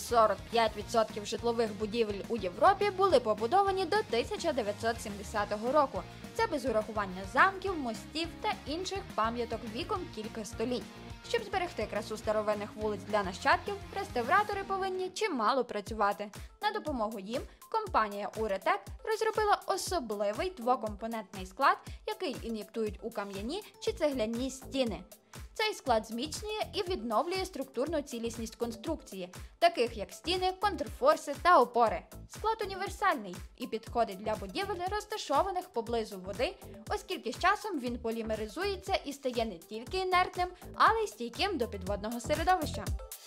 45% житлових будівель у Європі були побудовані до 1970 року. Це без урахування замків, мостів та інших пам'яток віком кілька століть. Щоб зберегти красу старовинних вулиць для нащадків, реставратори повинні чимало працювати. На допомогу їм компанія Уретек розробила особливий двокомпонентний склад, який ін'єктують у кам'яні чи цегляні стіни. Цей склад зміцнює і відновлює структурну цілісність конструкції, таких як стіни, контрфорси та опори. Склад універсальний і підходить для будівель, розташованих поблизу води, оскільки з часом він полімеризується і стає не тільки інертним, але й стійким до підводного середовища.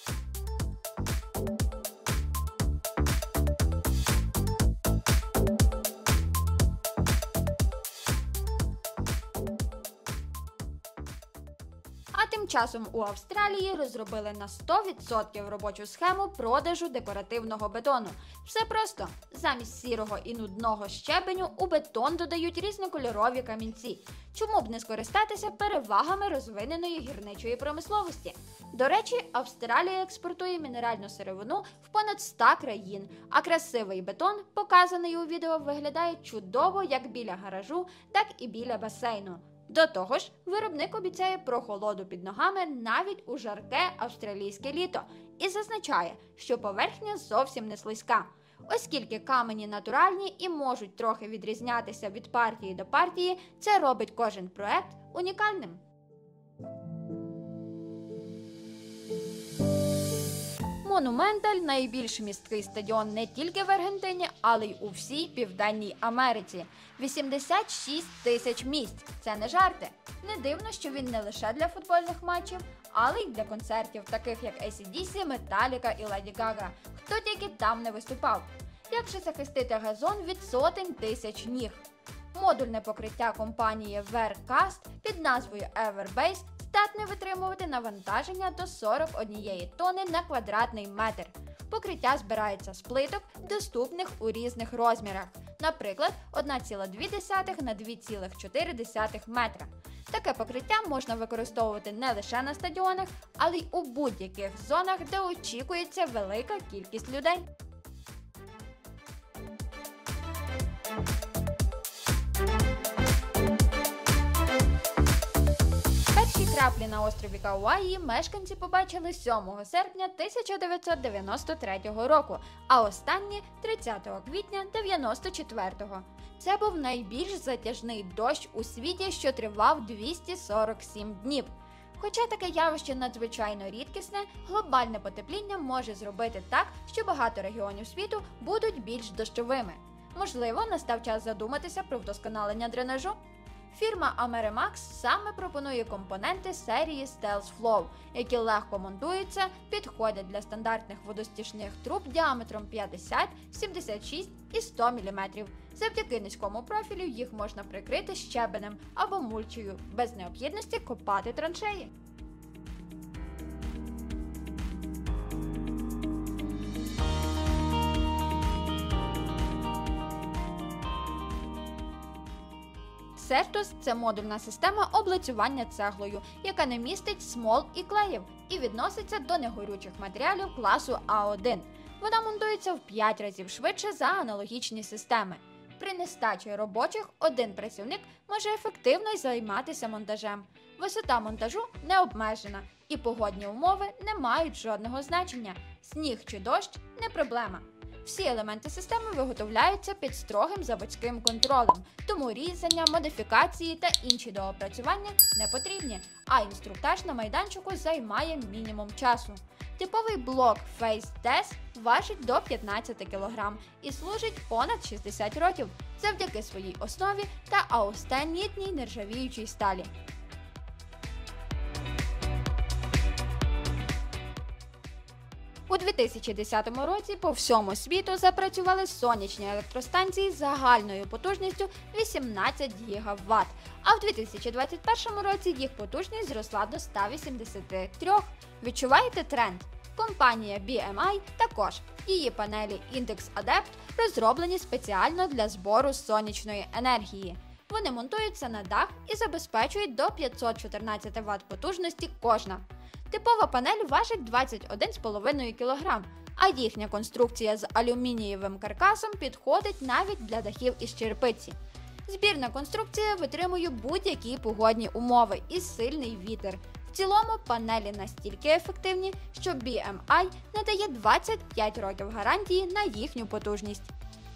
Тим часом у Австралії розробили на 100% робочу схему продажу декоративного бетону. Все просто. Замість сірого і нудного щебеню у бетон додають різнокольорові камінці. Чому б не скористатися перевагами розвиненої гірничої промисловості? До речі, Австралія експортує мінеральну сировину в понад 100 країн, а красивий бетон, показаний у відео, виглядає чудово як біля гаражу, так і біля басейну. До того ж, виробник обіцяє прохолоду під ногами навіть у жарке австралійське літо і зазначає, що поверхня зовсім не слизька. Оскільки камені натуральні і можуть трохи відрізнятися від партії до партії, це робить кожен проект унікальним. Монументаль – найбільш місткий стадіон не тільки в Аргентині, але й у всій Південній Америці. 86 тисяч місць – це не жарти. Не дивно, що він не лише для футбольних матчів, але й для концертів, таких як AC/DC, Metallica і Lady Gaga. Хто тільки там не виступав. Як же захистити газон від сотень тисяч ніг? Модульне покриття компанії Vercast під назвою Everbase здатне витримувати навантаження до 41 тонни на квадратний метр. Покриття збирається з плиток, доступних у різних розмірах, наприклад, 1,2 на 2,4 метра. Таке покриття можна використовувати не лише на стадіонах, але й у будь-яких зонах, де очікується велика кількість людей. Краплі на острові Кауаї мешканці побачили 7 серпня 1993 року, а останні – 30 квітня 1994. Це був найбільш затяжний дощ у світі, що тривав 247 днів. Хоча таке явище надзвичайно рідкісне, глобальне потепління може зробити так, що багато регіонів світу будуть більш дощовими. Можливо, настав час задуматися про вдосконалення дренажу? Фірма Amerimax саме пропонує компоненти серії Stealth Flow, які легко монтуються, підходять для стандартних водостічних труб діаметром 50, 76 і 100 мм. Завдяки низькому профілю їх можна прикрити щебенем або мульчею, без необхідності копати траншеї. Certus – це модульна система облицювання цеглою, яка не містить смол і клеїв і відноситься до негорючих матеріалів класу А1. Вона монтується в 5 разів швидше за аналогічні системи. При нестачі робочих один працівник може ефективно займатися монтажем. Висота монтажу не обмежена, і погодні умови не мають жодного значення. Сніг чи дощ – не проблема. Всі елементи системи виготовляються під строгим заводським контролем, тому різання, модифікації та інші доопрацювання не потрібні, а інструктаж на майданчику займає мінімум часу. Типовий блок Phase Test важить до 15 кг і служить понад 60 років завдяки своїй основі та аустенітній нержавіючій сталі. У 2010 році по всьому світу запрацювали сонячні електростанції з загальною потужністю 18 ГВт, а в 2021 році їх потужність зросла до 183. Відчуваєте тренд? Компанія BMI також. Її панелі Index Adept розроблені спеціально для збору сонячної енергії. Вони монтуються на дах і забезпечують до 514 Вт потужності кожна. Типова панель важить 21,5 кг, а їхня конструкція з алюмінієвим каркасом підходить навіть для дахів із черепиці. Збірна конструкція витримує будь-які погодні умови і сильний вітер. В цілому панелі настільки ефективні, що BMI надає 25 років гарантії на їхню потужність.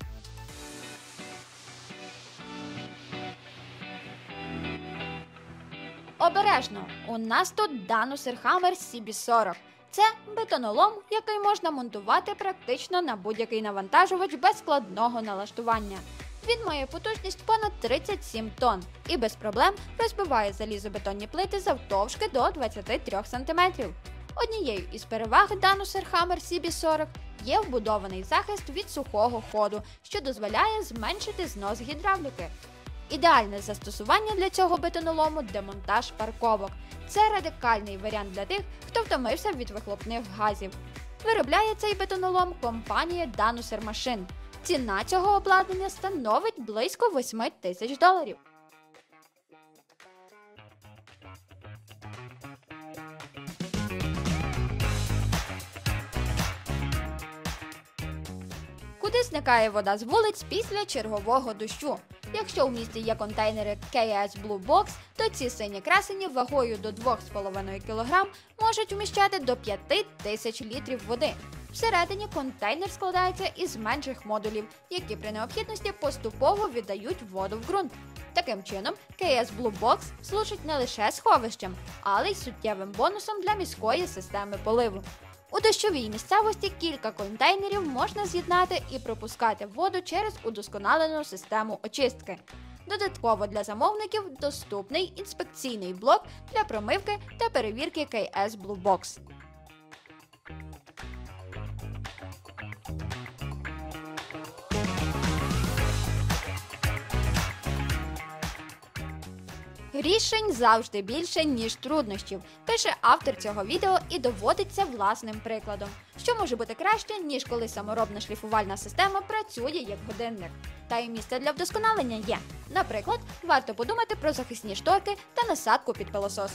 Обережно! У нас тут Danusser Hammer CB40. Це бетонолом, який можна монтувати практично на будь-який навантажувач без складного налаштування. Він має потужність понад 37 тонн і без проблем розбиває залізобетонні плити завтовшки до 23 см. Однією із переваг Danusser Hammer CB40 є вбудований захист від сухого ходу, що дозволяє зменшити знос гідравліки. Ідеальне застосування для цього бетонолому – демонтаж парковок. Це радикальний варіант для тих, хто втомився від вихлопних газів. Виробляє цей бетонолом компанія Danusser Machine. Ціна цього обладнання становить близько $8000. Куди зникає вода з вулиць після чергового дощу? Якщо у місті є контейнери KS Blue Box, то ці сині красені вагою до 2,5 кг можуть вміщати до 5000 літрів води. Всередині контейнер складається із менших модулів, які при необхідності поступово віддають воду в ґрунт. Таким чином, KS Blue Box служить не лише сховищем, але й суттєвим бонусом для міської системи поливу. У дощовій місцевості кілька контейнерів можна з'єднати і пропускати воду через удосконалену систему очистки. Додатково для замовників доступний інспекційний блок для промивки та перевірки KS Blue Box. Рішень завжди більше, ніж труднощів, пише автор цього відео і доводиться власним прикладом. Що може бути краще, ніж коли саморобна шліфувальна система працює як годинник? Та й місце для вдосконалення є. Наприклад, варто подумати про захисні шторки та насадку під пилосос.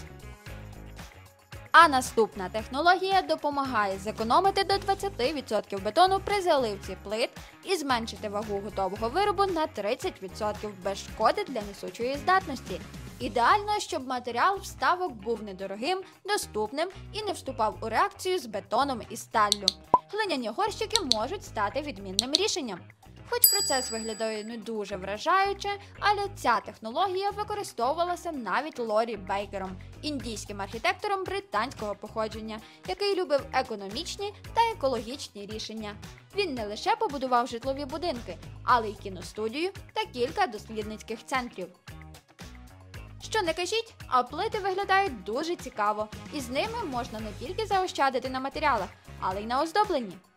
А наступна технологія допомагає зекономити до 20% бетону при заливці плит і зменшити вагу готового виробу на 30% без шкоди для несучої здатності. Ідеально, щоб матеріал вставок був недорогим, доступним і не вступав у реакцію з бетоном і сталлю. Глиняні горщики можуть стати відмінним рішенням. Хоч процес виглядає не дуже вражаюче, але ця технологія використовувалася навіть Лорі Бейкером, індійським архітектором британського походження, який любив економічні та екологічні рішення. Він не лише побудував житлові будинки, але й кіностудію та кілька дослідницьких центрів. Що не кажіть, а плити виглядають дуже цікаво, і з ними можна не тільки заощадити на матеріалах, але й на оздобленні.